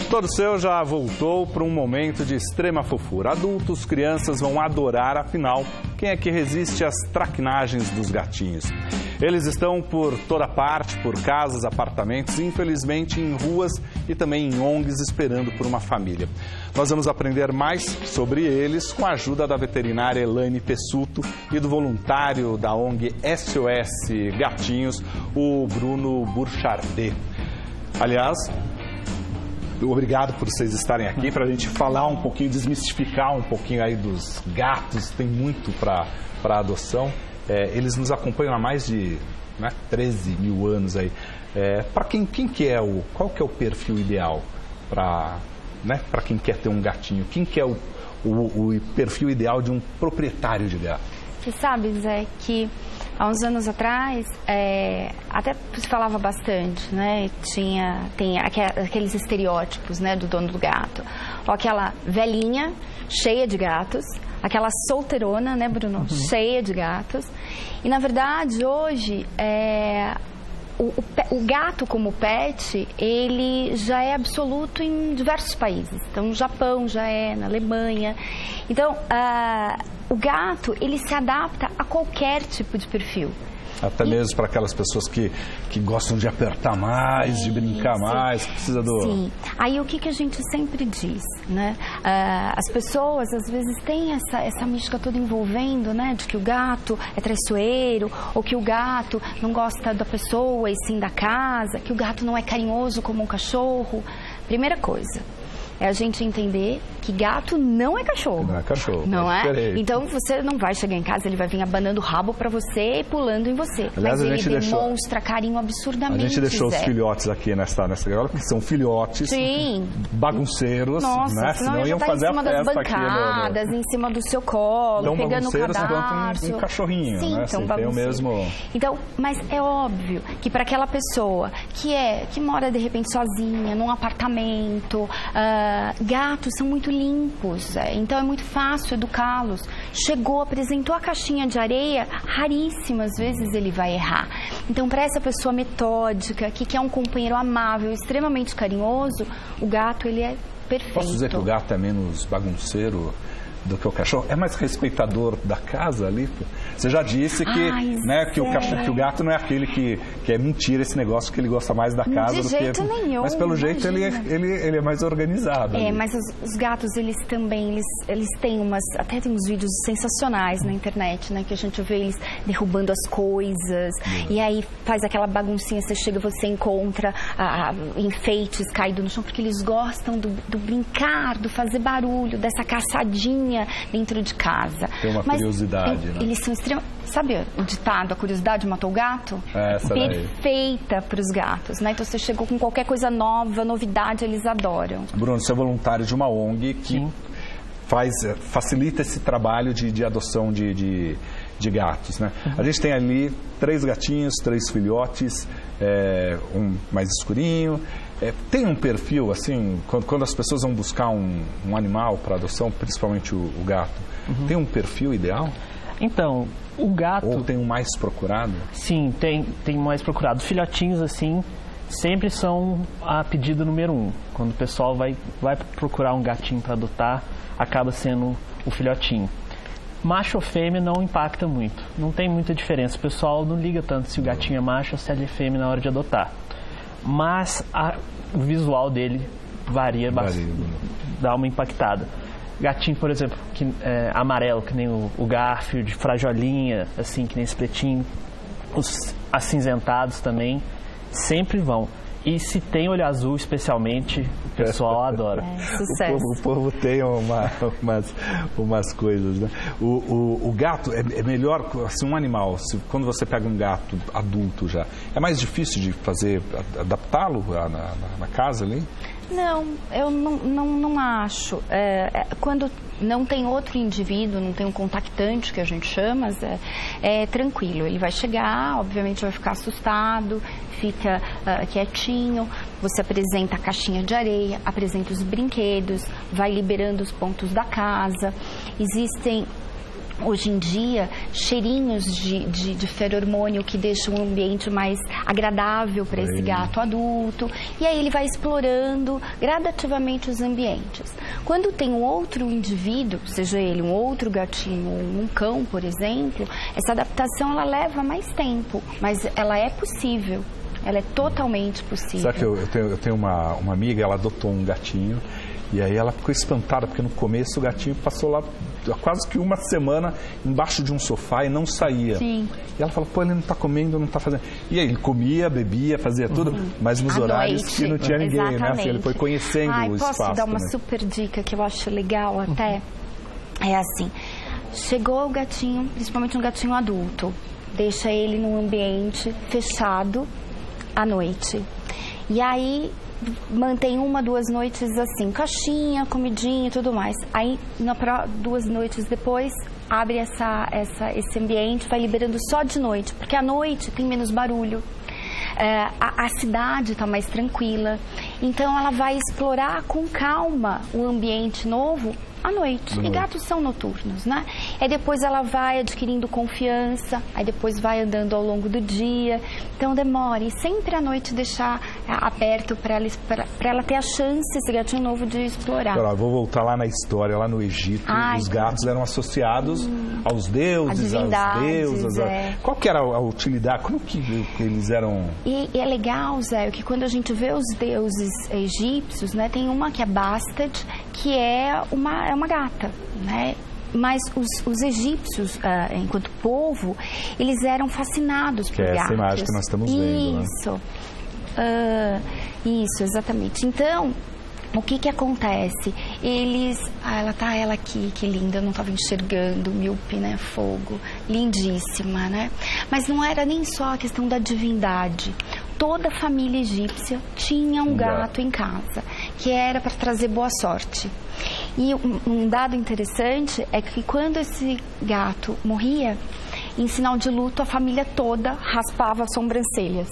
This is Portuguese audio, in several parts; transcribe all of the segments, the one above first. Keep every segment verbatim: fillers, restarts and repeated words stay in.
Todo Seu já voltou para um momento de extrema fofura. Adultos, crianças vão adorar, afinal, quem é que resiste às traquinagens dos gatinhos? Eles estão por toda parte, por casas, apartamentos, infelizmente em ruas e também em O N Gs esperando por uma família. Nós vamos aprender mais sobre eles com a ajuda da veterinária Elaine Pessuto e do voluntário da O N G S O S Gatinhos, o Bruno Burchardet. Aliás, obrigado por vocês estarem aqui para a gente falar um pouquinho, desmistificar um pouquinho aí dos gatos. Tem muito para adoção. É, eles nos acompanham há mais de né, treze mil anos aí. É, para quem, quem que é o, qual que é o perfil ideal para né, para quem quer ter um gatinho? Quem que é o, o, o perfil ideal de um proprietário de gato? Você sabe, Zé, que há uns anos atrás, é, até se falava bastante, né? Tinha, tem aqueles estereótipos, né, do dono do gato. Ou aquela velhinha cheia de gatos, aquela solteirona, né, Bruno? Uhum. Cheia de gatos. E, na verdade, hoje, é, o, o, o gato como pet, ele já é absoluto em diversos países. Então, no Japão já é, na Alemanha. Então, uh, o gato, ele se adapta a qualquer tipo de perfil. Até e... mesmo para aquelas pessoas que, que gostam de apertar mais, sim, de brincar mais, que precisa do... Sim. Aí o que, que a gente sempre diz, né? Uh, as pessoas, às vezes, têm essa, essa mística toda envolvendo, né? De que o gato é traiçoeiro, ou que o gato não gosta da pessoa e sim da casa, que o gato não é carinhoso como um cachorro. Primeira coisa é a gente entender que gato não é cachorro. Não é cachorro. Não é? é? Então você não vai chegar em casa, ele vai vir abanando o rabo pra você e pulando em você. Aliás, mas a gente ele deixou, demonstra carinho absurdamente. A gente deixou Zé. os filhotes aqui nessa nessa gaiola, porque são filhotes, sim, bagunceiros, nossa, né? Senão, senão iam tá fazer em cima a festa das bancadas, aqui no, no... em cima do seu colo, tão pegando o cadarço. Um, um cachorrinho, sim, né? Então, assim, tem o mesmo... Então, mas é óbvio que para aquela pessoa que é que mora de repente sozinha, num apartamento, uh, gatos são muito limpos, é, então é muito fácil educá-los. Chegou, apresentou a caixinha de areia, raríssimas vezes ele vai errar. Então, para essa pessoa metódica, que quer um companheiro amável, extremamente carinhoso, o gato, ele é perfeito. Posso dizer que o gato é menos bagunceiro do que o cachorro? É mais respeitador da casa ali? Você já disse que, Ai, né, que, o cachorro, que o gato não é aquele que, que é mentira esse negócio, que ele gosta mais da casa de do jeito que... nenhum, mas pelo imagina. jeito ele, é- ele, ele é mais organizado. É, ali. mas os, os gatos, eles também, eles, eles têm umas, até tem uns vídeos sensacionais na internet, né, que a gente vê eles derrubando as coisas, uhum. E aí faz aquela baguncinha, você chega, você encontra ah, enfeites caídos no chão, porque eles gostam do, do brincar, do fazer barulho, dessa caçadinha dentro de casa. Tem uma mas, curiosidade, né? Eles são extremamente... Sabe o ditado, a curiosidade matou o gato? É, essa perfeita para os gatos, né? Então você chegou com qualquer coisa nova, novidade, eles adoram. Bruno, você é voluntário de uma O N G que faz, facilita esse trabalho de, de adoção de, de, de gatos, né? Uhum. A gente tem ali três gatinhos, três filhotes, é, um mais escurinho. É, tem um perfil, assim, quando, quando as pessoas vão buscar um, um animal para adoção, principalmente o, o gato, uhum. Tem um perfil ideal? Então, o gato... Ou tem um mais procurado? Sim, tem, tem mais procurado. Filhotinhos, assim, sempre são a pedida número um. Quando o pessoal vai, vai procurar um gatinho para adotar, acaba sendo o filhotinho. Macho ou fêmea não impacta muito. Não tem muita diferença. O pessoal não liga tanto se o gatinho é macho ou se ele é fêmea na hora de adotar. Mas a, o visual dele varia, varia bastante, dá uma impactada. Gatinho, por exemplo, que, é, amarelo, que nem o, o Garfield, frajolinha, assim, que nem esse pretinho. Os acinzentados também sempre vão. E se tem olho azul, especialmente, o pessoal adora. É, sucesso. O povo, o povo tem uma, umas, umas coisas, né? O, o, o gato é, é melhor, assim, um animal, se, quando você pega um gato adulto já, é mais difícil de fazer, adaptá-lo na, na, na casa ali? Não, eu não, não, não acho. É, é, quando não tem outro indivíduo, não tem um contactante, que a gente chama, é, é tranquilo. Ele vai chegar, obviamente vai ficar assustado, fica uh, quietinho, você apresenta a caixinha de areia, apresenta os brinquedos, vai liberando os pontos da casa. Existem hoje em dia, cheirinhos de, de, de feromônio que deixam o ambiente mais agradável para esse gato adulto. E aí ele vai explorando gradativamente os ambientes. Quando tem um outro indivíduo, seja ele um outro gatinho ou um cão, por exemplo, essa adaptação ela leva mais tempo, mas ela é possível. Ela é totalmente possível. Sabe que eu, eu tenho, eu tenho uma, uma amiga, ela adotou um gatinho. E aí ela ficou espantada, porque no começo o gatinho passou lá quase que uma semana embaixo de um sofá e não saía. Sim. E ela falou, pô, ele não está comendo, não está fazendo... E aí ele comia, bebia, fazia tudo, uhum. mas nos à horários noite. Que não tinha ninguém, Exatamente. né? Assim, ele foi conhecendo Ai, o posso espaço. Posso dar uma também. super dica que eu acho legal até? Uhum. É assim, chegou o gatinho, principalmente um gatinho adulto, deixa ele num ambiente fechado à noite. E aí... mantém uma, duas noites assim, caixinha, comidinha e tudo mais. Aí, na, duas noites depois, abre essa, essa, esse ambiente, vai liberando só de noite, porque à noite tem menos barulho. É, a, a cidade está mais tranquila. Então, ela vai explorar com calma o ambiente novo à noite. E gatos são noturnos, né? Aí depois ela vai adquirindo confiança, aí depois vai andando ao longo do dia. Então demore sempre à noite deixar aberto para ela, ela ter a chance, esse gatinho novo, de explorar. Agora, vou voltar lá na história, lá no Egito. Ai, os gatos eram associados hum, aos deuses, às deusas. É. A... Qual que era a utilidade? Como que eles eram... E, e é legal, Zé, que quando a gente vê os deuses egípcios, né, tem uma que é Bastet, que é uma, é uma gata, né? Mas os, os egípcios, uh, enquanto povo, eles eram fascinados por que é gatos. Essa imagem que nós estamos vendo, isso, né? uh, isso, exatamente. Então, o que que acontece? Eles, ah, ela tá, ela aqui, que linda, eu não estava enxergando, míope, né, fogo, lindíssima, né? Mas não era nem só a questão da divindade. Toda a família egípcia tinha um gato em casa, que era para trazer boa sorte. E um, um dado interessante é que quando esse gato morria, em sinal de luto, a família toda raspava as sobrancelhas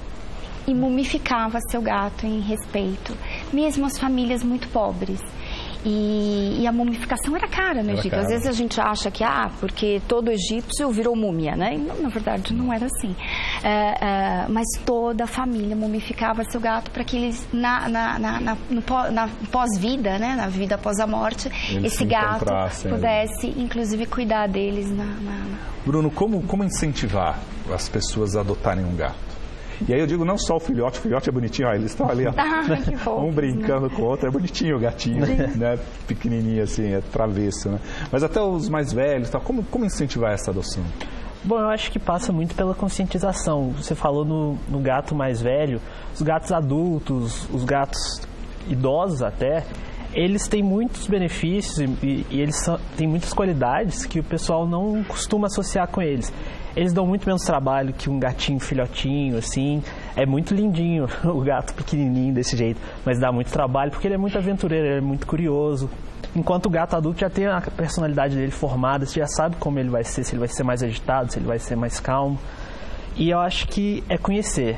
e mumificava seu gato em respeito, mesmo as famílias muito pobres. E, e a mumificação era cara no era Egito. Cara. Às vezes a gente acha que, ah, porque todo egípcio virou múmia, né? E não, na verdade, não era assim. É, é, mas toda a família mumificava seu gato para que eles, na, na, na, na, no, na pós-vida, né? Na vida após a morte, eles esse gato pudesse, ali. inclusive, cuidar deles. Na, na... Bruno, como, como incentivar as pessoas a adotarem um gato? E aí eu digo não só o filhote, o filhote é bonitinho, ó, eles estão ali, ó, ah, que fofo, um brincando né? com o outro, é bonitinho o gatinho, né, pequenininho assim, é travesso, né? Mas até os mais velhos, tá? como, como incentivar essa adoção? Bom, eu acho que passa muito pela conscientização. Você falou no, no gato mais velho, os gatos adultos, os gatos idosos até, eles têm muitos benefícios e, e eles são, têm muitas qualidades que o pessoal não costuma associar com eles. Eles dão muito menos trabalho que um gatinho filhotinho, assim. É muito lindinho o gato pequenininho desse jeito, mas dá muito trabalho porque ele é muito aventureiro, ele é muito curioso. Enquanto o gato adulto já tem a personalidade dele formada, você já sabe como ele vai ser, se ele vai ser mais agitado, se ele vai ser mais calmo. E eu acho que é conhecer,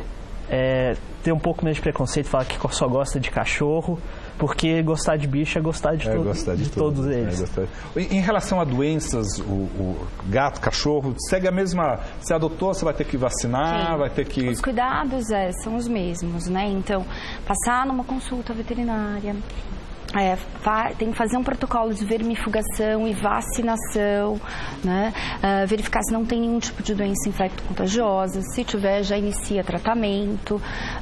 é ter um pouco menos de preconceito, falar que só gosta de cachorro, porque gostar de bicho é gostar de, é todo, gostar de, de todos, todos eles. É gostar... Em relação a doenças, o, o gato, cachorro, segue a mesma... Você adotou, você vai ter que vacinar, Sim. vai ter que... Os cuidados é, são os mesmos, né? Então, passar numa consulta veterinária... É, tem que fazer um protocolo de vermifugação e vacinação, né? Uh, verificar se não tem nenhum tipo de doença infecto-contagiosa, se tiver já inicia tratamento, uh,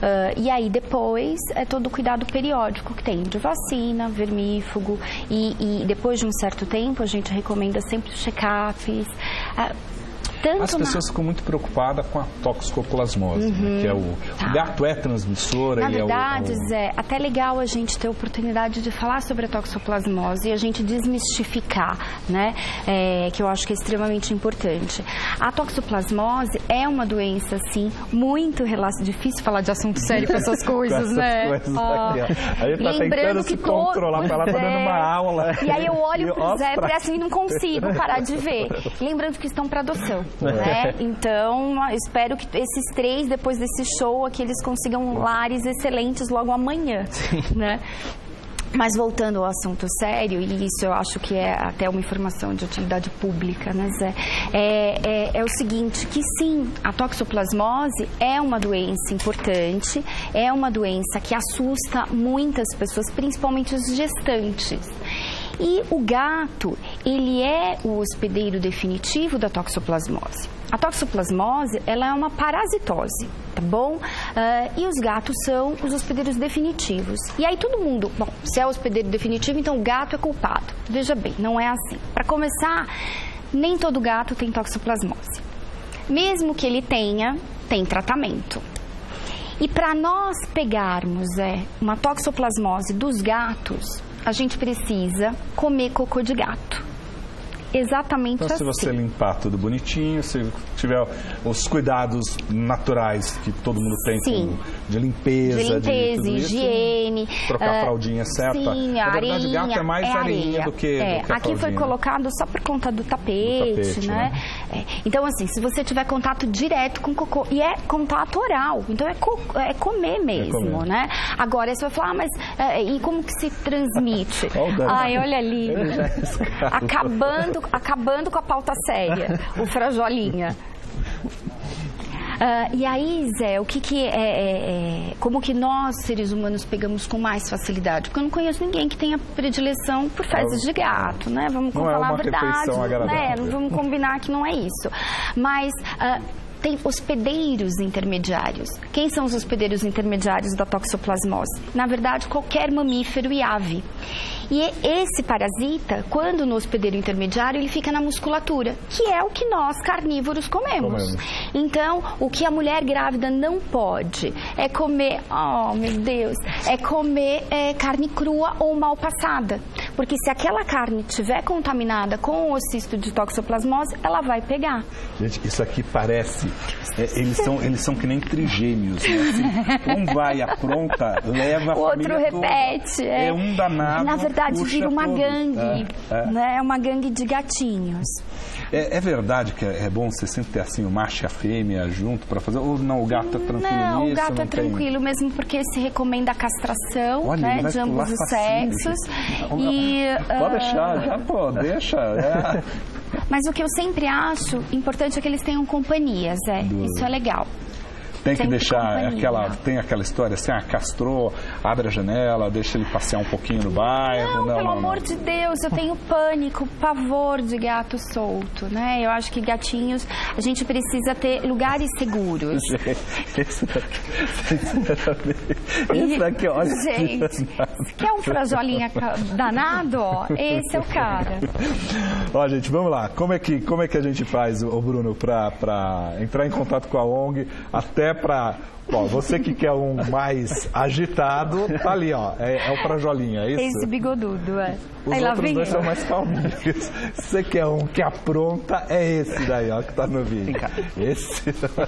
e aí depois é todo o cuidado periódico que tem de vacina, vermífugo, e, e depois de um certo tempo a gente recomenda sempre check-ups. Uh, Tanto As pessoas na... ficam muito preocupadas com a toxoplasmose, uhum, né? Que é o, tá. o gato é transmissor. Na ele verdade, é, o, é o... Zé, até legal a gente ter a oportunidade de falar sobre a toxoplasmose e a gente desmistificar, né? É, que eu acho que é extremamente importante. A toxoplasmose é uma doença, assim, muito relacionada. Difícil falar de assunto sério com essas coisas, com né? Coisas ah, a gente tá tentando se todo... controlar para ela, tá dando uma aula. E aí eu olho pro Zé e assim, não consigo parar de ver. Lembrando que estão para adoção. Né? Então, espero que esses três, depois desse show aqui, eles consigam lares excelentes logo amanhã, né? Mas voltando ao assunto sério, e isso eu acho que é até uma informação de utilidade pública, né, Zé? É, é, é o seguinte, que sim, a toxoplasmose é uma doença importante, é uma doença que assusta muitas pessoas, principalmente os gestantes. E o gato, ele é o hospedeiro definitivo da toxoplasmose. A toxoplasmose, ela é uma parasitose, tá bom? Uh, e os gatos são os hospedeiros definitivos. E aí todo mundo, bom, se é o hospedeiro definitivo, então o gato é culpado. Veja bem, não é assim. Para começar, nem todo gato tem toxoplasmose. Mesmo que ele tenha, tem tratamento. E para nós pegarmos é, uma toxoplasmose dos gatos, a gente precisa comer cocô de gato. Exatamente então, assim. Se você limpar tudo bonitinho, se tiver os cuidados naturais que todo mundo tem, sim, de limpeza, de limpeza, de higiene, isso, trocar a fraldinha certa. Sim, a a verdade, areinha, gato é mais é areinha areia. do que, é, do que a aqui foi fraldinha. colocado só por conta do tapete, do tapete né? né? É. Então, assim, se você tiver contato direto com cocô, e é contato oral, então é, co é comer mesmo, é comer. né? Agora, aí você vai falar, ah, mas é, e como que se transmite? Ai, olha ali, acabando, acabando com a pauta séria, o Frajolinha. Uh, e aí, Zé, o que que é, é, é, como que nós, seres humanos, pegamos com mais facilidade? Porque eu não conheço ninguém que tenha predileção por fezes de gato, né? Vamos não falar é uma a verdade, né? Não vamos combinar que não é isso. Mas uh, tem hospedeiros intermediários. Quem são os hospedeiros intermediários da toxoplasmose? Na verdade, qualquer mamífero e ave. E esse parasita, quando no hospedeiro intermediário, ele fica na musculatura, que é o que nós carnívoros comemos. comemos. Então, o que a mulher grávida não pode é comer, oh meu Deus, é comer é, carne crua ou mal passada. Porque se aquela carne estiver contaminada com o cisto de toxoplasmose, ela vai pegar. Gente, isso aqui parece, é, eles, são, eles são que nem trigêmeos, né? Assim, um vai apronta, leva a o outro repete. É. é um danado. Na verdade, vira uma todos. gangue, é, é. né? É uma gangue de gatinhos. É, é verdade que é, é bom você sempre ter assim o macho e a fêmea junto para fazer, ou não, o gato é tranquilo não, nisso? O gato não, é tem... tranquilo, mesmo porque se recomenda a castração, Olha, né, de ambos os sexos. E, pode uh... deixar, já pô, deixa. É. Mas o que eu sempre acho importante é que eles tenham companhias, é. Do... Isso é legal. Tem que Sempre deixar aquela, tem aquela história assim, ah, castrou, abre a janela, deixa ele passear um pouquinho no bairro. Não, não pelo não, amor não. de Deus, eu tenho pânico, pavor de gato solto, né? Eu acho que gatinhos, a gente precisa ter lugares seguros. Esse daqui, esse daqui, olha. Gente, se quer um frajolinha danado, ó, esse é o cara. Ó, gente, vamos lá. Como é que, como é que a gente faz, ô Bruno, pra, pra entrar em contato com a O N G, até para... Bom, você que quer um mais agitado, tá ali, ó. É, é o Frajolinha, é isso? Esse bigodudo, é. Os Aí, outros dois são mais calminhos. Se você quer um que apronta, é esse daí, ó, que tá no vídeo. Esse.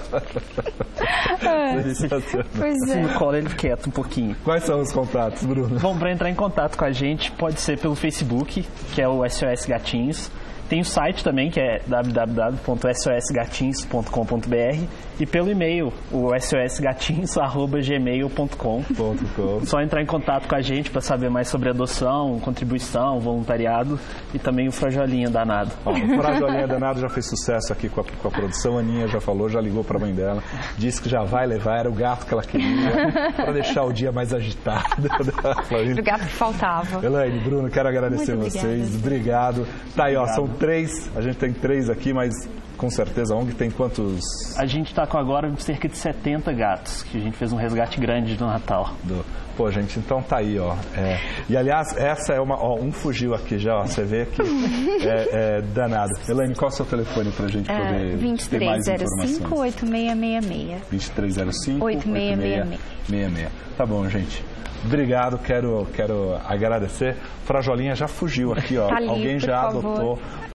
É. Pois é. Assim, no colo ele quieto um pouquinho. Quais são os contatos, Bruno? Bom, para entrar em contato com a gente, pode ser pelo Facebook, que é o S O S Gatinhos. Tem o site também, que é w w w ponto s o s gatinhos ponto com ponto b r, e pelo e-mail, o s o s gatinhos arroba gmail ponto com. Só entrar em contato com a gente para saber mais sobre adoção, contribuição, voluntariado e também o Frajolinha Danado. Ó, o Frajolinha Danado já fez sucesso aqui com a, com a produção. A Aninha já falou, já ligou para a mãe dela, disse que já vai levar, era o gato que ela queria, para deixar o dia mais agitado. O gato que faltava. Elaine, Bruno, quero agradecer Muito vocês. Obrigado. Obrigado. Tá aí, ó, são três, a gente tem três aqui, mas com certeza a O N G tem quantos? A gente está com agora cerca de setenta gatos, que a gente fez um resgate grande do Natal. Do... Pô, gente, então tá aí, ó. É... E aliás, essa é uma. Ó, um fugiu aqui já, ó. Você vê que é, é danado. Elaine, qual é o seu telefone pra gente poder é, ter mais informações? vinte e três zero cinco, oito seis seis seis. vinte e três zero cinco, oito seis seis seis. Tá bom, gente. Obrigado, quero, quero agradecer. Frajolinha já fugiu aqui, ó. Tá ali, Alguém já favor. adotou